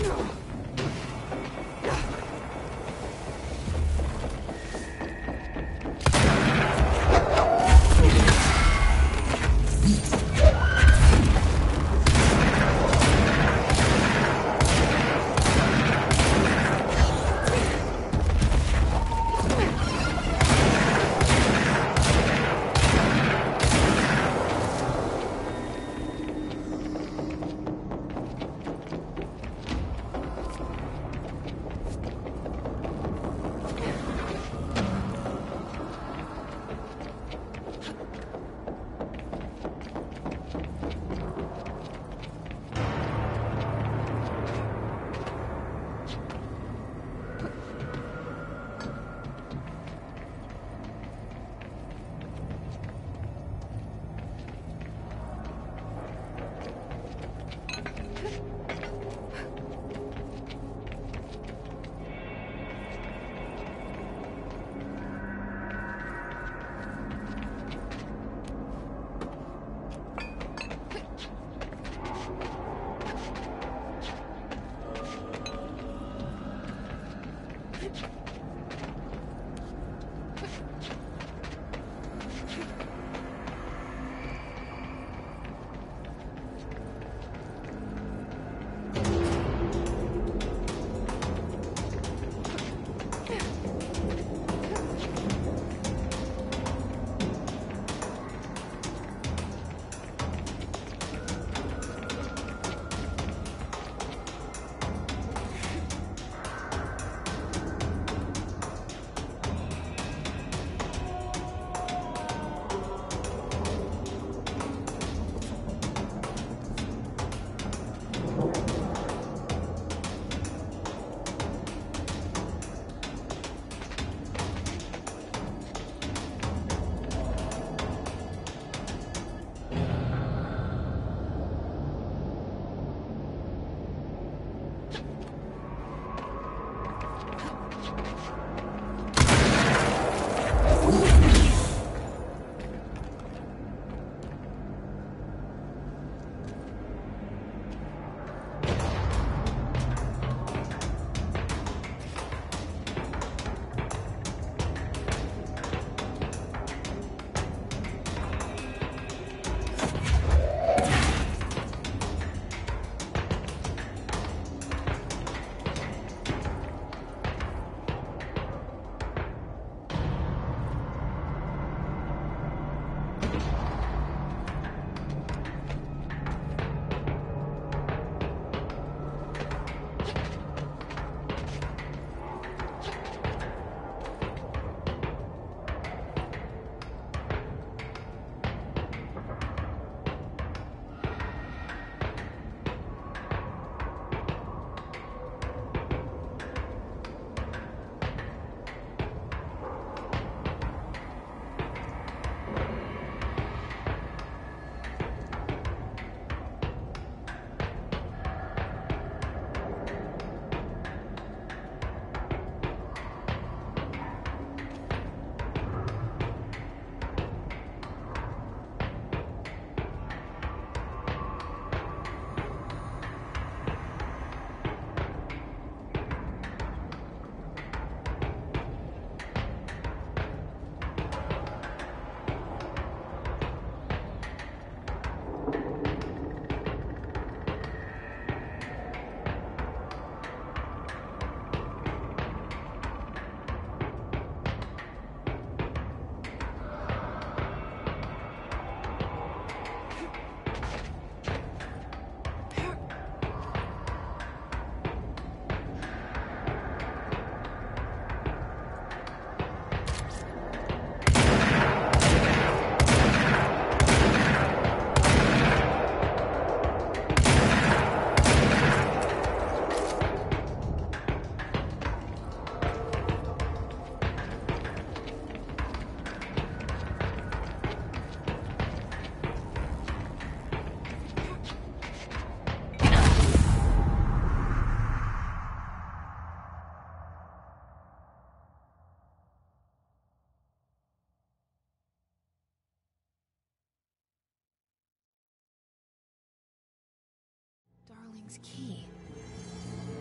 [SPEAKER 3] Darling's key.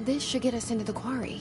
[SPEAKER 3] This should get us into the quarry.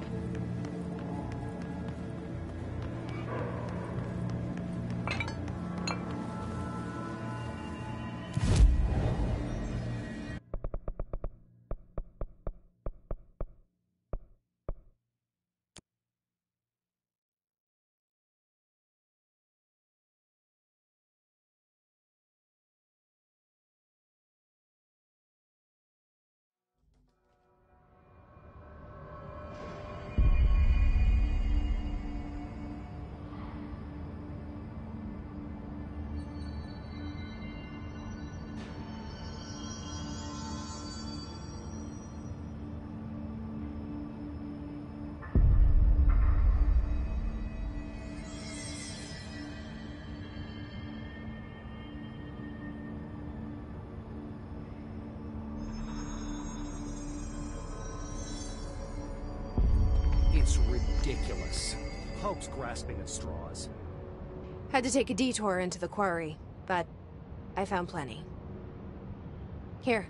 [SPEAKER 16] It's ridiculous. Hope's grasping at straws.
[SPEAKER 3] Had to take a detour into the quarry, but I found plenty. Here.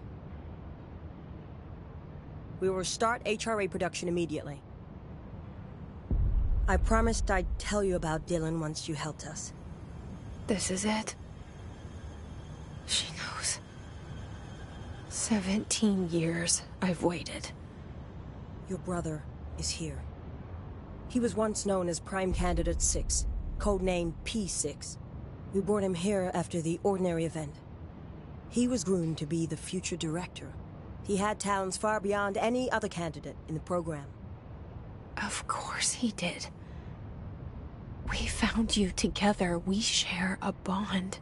[SPEAKER 5] We will start H R A production immediately. I promised I'd tell you about Dylan once you helped us.
[SPEAKER 3] This is it. She knows. Seventeen years I've waited.
[SPEAKER 5] Your brother is here. He was once known as Prime Candidate six, codenamed P six. We brought him here after the Ordinary event. He was groomed to be the future director. He had talents far beyond any other candidate in the program.
[SPEAKER 3] Of course he did. We found you together. We share a bond.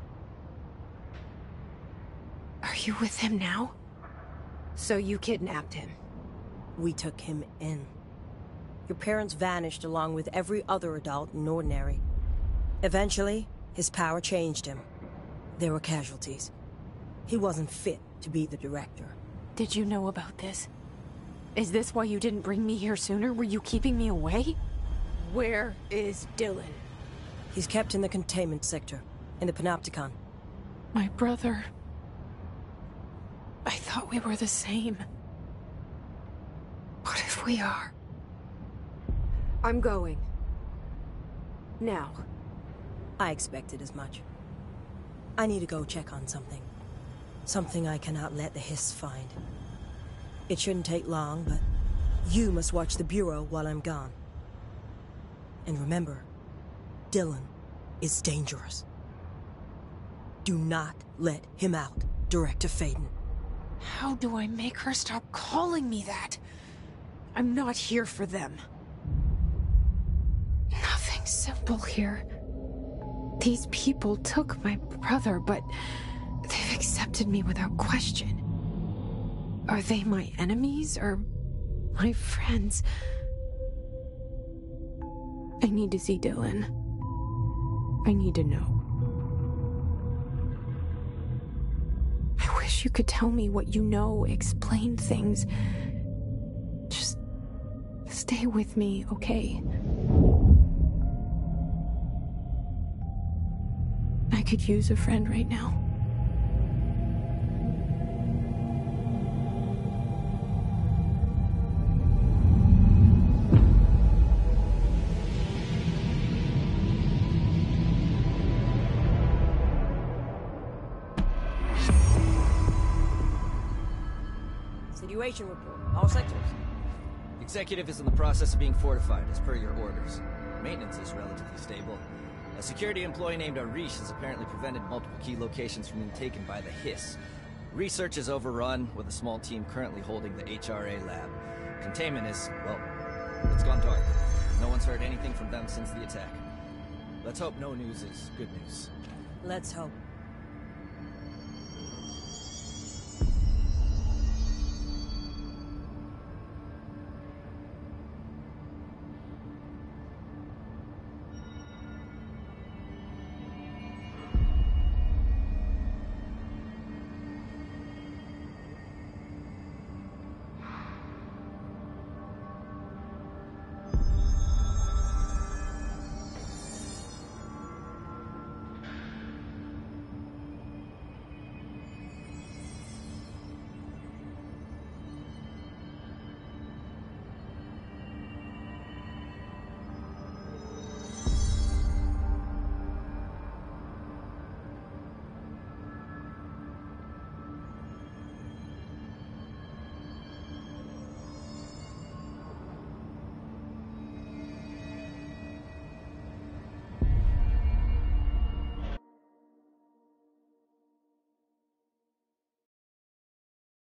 [SPEAKER 3] Are you with him now? So you kidnapped him?
[SPEAKER 5] We took him in. Your parents vanished along with every other adult in Ordinary. Eventually, his power changed him. There were casualties. He wasn't fit to be the director.
[SPEAKER 3] Did you know about this? Is this why you didn't bring me here sooner? Were you keeping me away? Where is Dylan?
[SPEAKER 5] He's kept in the containment sector, in the Panopticon.
[SPEAKER 3] My brother. I thought we were the same. What if we are? I'm going. Now.
[SPEAKER 5] I expected as much. I need to go check on something. Something I cannot let the Hiss find. It shouldn't take long, but you must watch the Bureau while I'm gone. And remember, Dylan is dangerous. Do not let him out, Director Faden.
[SPEAKER 3] How do I make her stop calling me that? I'm not here for them. Nothing simple here. These people took my brother, but they've accepted me without question. Are they my enemies or my friends? I need to see Dylan. I need to know. I wish you could tell me what you know, explain things. Just stay with me, okay? I could use a friend right now.
[SPEAKER 5] Situation report. All sectors.
[SPEAKER 17] Executive is in the process of being fortified, as per your orders. Maintenance is relatively stable. A security employee named Arish has apparently prevented multiple key locations from being taken by the Hiss. Research is overrun, with a small team currently holding the H R A lab. Containment is, well, it's gone dark. No one's heard anything from them since the attack. Let's hope no news is good news.
[SPEAKER 5] Let's hope.